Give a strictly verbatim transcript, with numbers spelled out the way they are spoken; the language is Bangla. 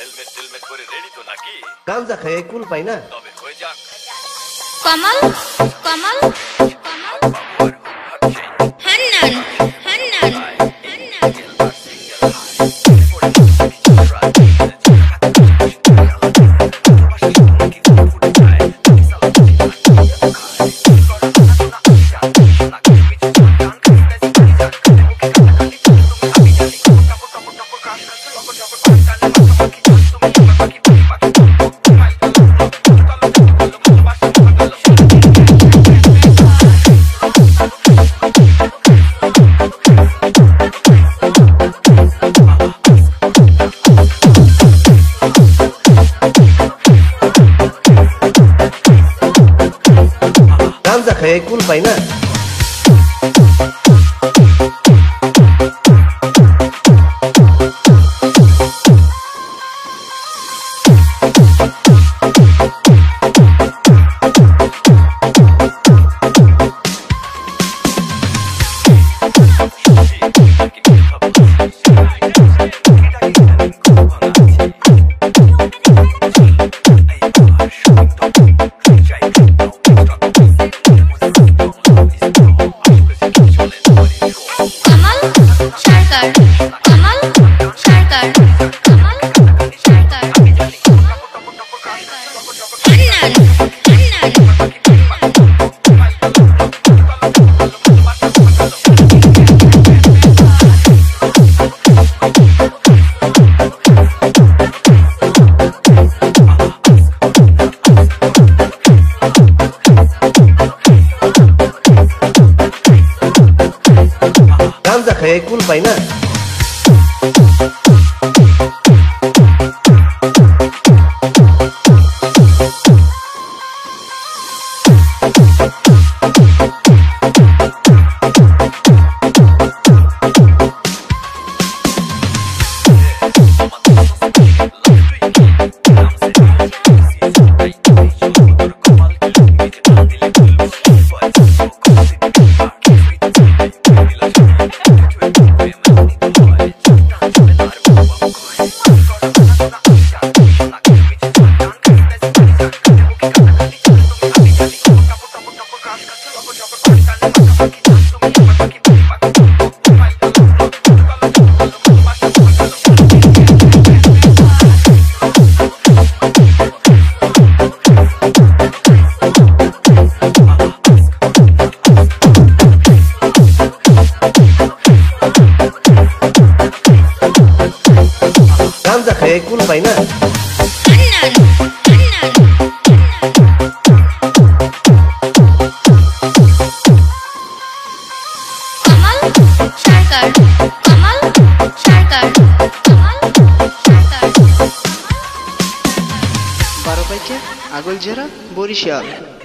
হেলমেট হেলমেট করে রেডি তো নাকি? গাঞ্জা খাই কুল পাই না, তবে হয়ে যাক। কমল কমল কমল হান্নান হান্নান হান্নান গাঞ্জা খাই কুল পাই না। গাঞ্জা খাই কুল পাই না। গাঞ্জা খাই কুল পাই না। বারো পাইকে আগল জেরা বরিশাল।